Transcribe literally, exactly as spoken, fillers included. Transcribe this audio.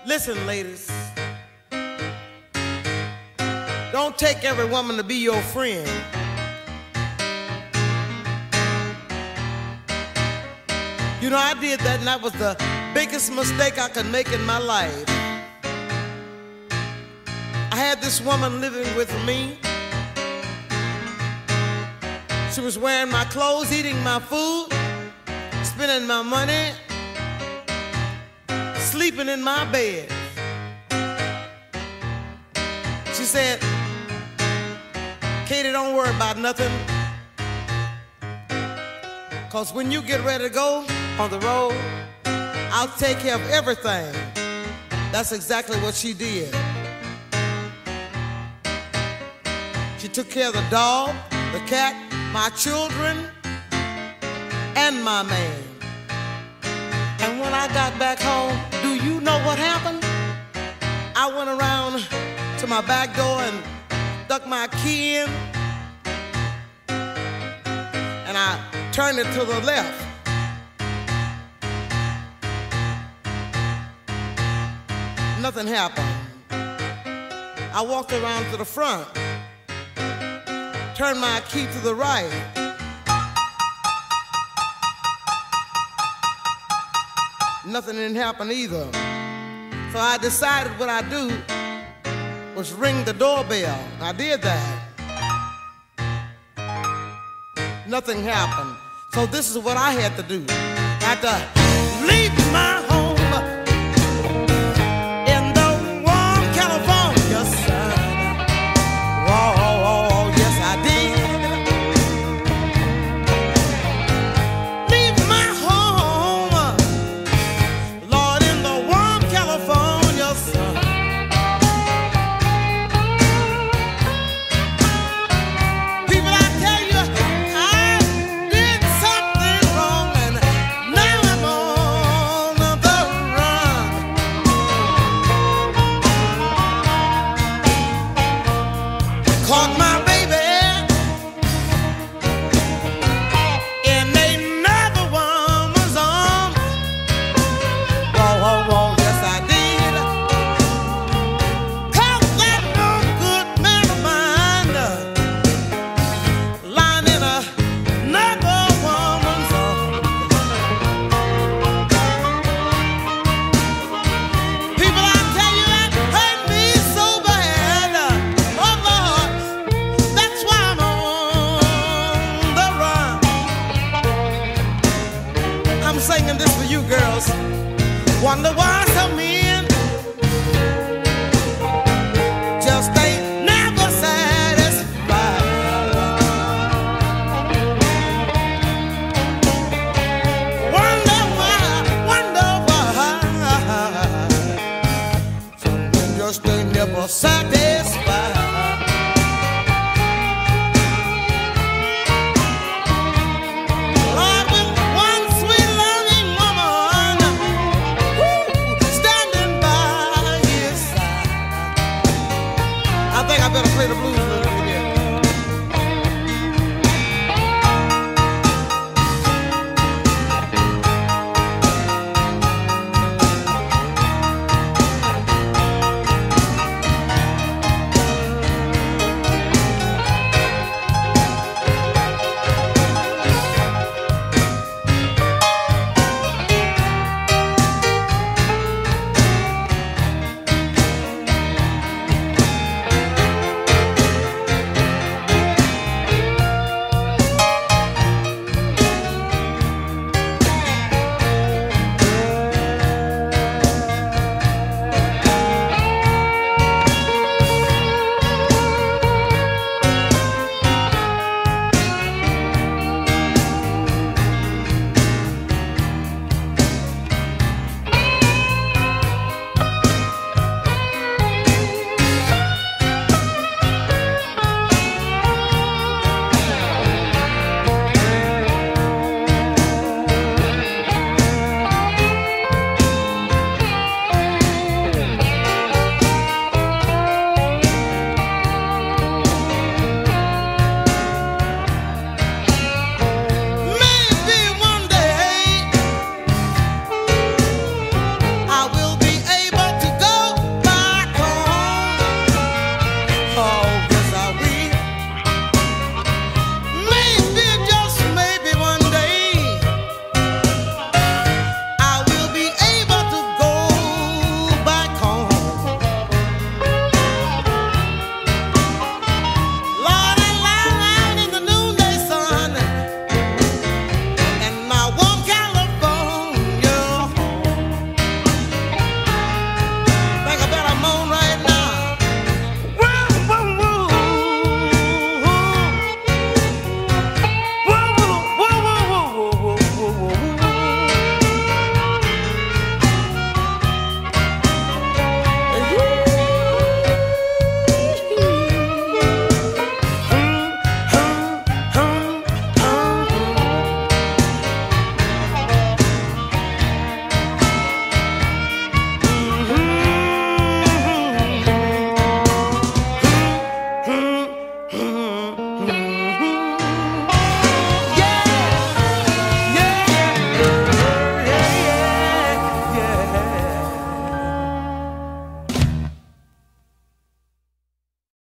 Listen, ladies, don't take every woman to be your friend. You know, I did that, and that was the biggest mistake I could make in my life. I had this woman living with me. She was wearing my clothes, eating my food, spending my money, sleeping in my bed. She said, Katie, don't worry about nothing, 'cause when you get ready to go on the road, I'll take care of everything. That's exactly what she did. She took care of the dog, the cat, my children, and my man. And when I got back home, do you know what happened? I went around to my back door and stuck my key in, and I turned it to the left. Nothing happened. I walked around to the front, turned my key to the right. Nothing didn't happen either. So I decided what I'd do was ring the doorbell. I did that. Nothing happened. So this is what I had to do. I had to leave my home in the warm California sun. Oh, yes I did. Leave my home, Lord, in the warm California sun. People, I tell you, I did something wrong, and now I'm on the run. Caught my baby in another woman's arms. Whoa, whoa, whoa, yes I did. Caught that no good man of mine lying in another woman's arms. People, I tell you, that hurt me so bad. Oh Lord, that's why I'm on the run. I'm singing this for you girls. Wonder why some men just ain't never satisfied. Wonder why, wonder why some men just ain't never satisfied. Lord, with one sweet loving woman, woo, standing by his side. I think I better play the blues.